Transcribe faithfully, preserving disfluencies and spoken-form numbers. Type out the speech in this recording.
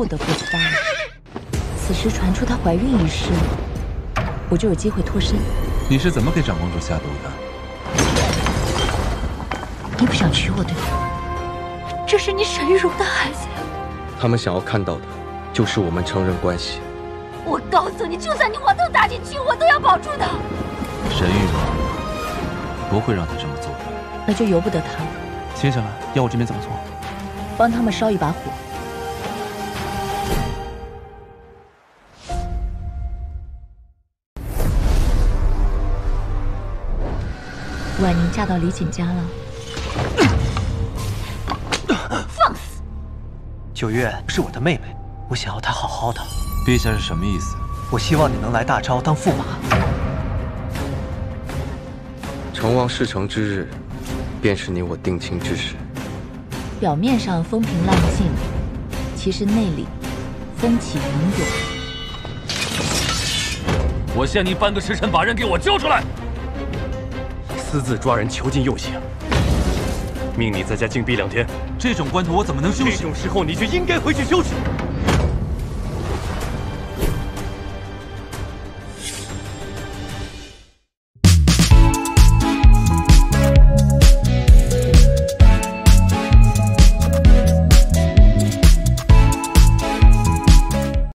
不得不发了。此时传出她怀孕一事，我就有机会脱身。 你是怎么给长公主下毒的？ 你不想娶我对吗？这是你沈玉茹的孩子呀！ 他们想要看到的，就是我们成人关系。 我告诉你，就算你往头打进去，我都要保住他。 沈玉茹不会让他这么做的。 那就由不得他了。 接下来要我这边怎么做？ 帮他们烧一把火。婉宁嫁到李锦家了。放肆！ 九月是我的妹妹，我想要她好好的。 陛下是什么意思？ 我希望你能来大昭当驸马。 成王事成之日，便是你我定亲之时。 表面上风平浪静，其实内里风起云涌。 我限你半个时辰把人给我交出来。 私自抓人囚禁诱刑，命你在家禁闭两天。 这种关头我怎么能休息？ 这种时候你就应该回去休息。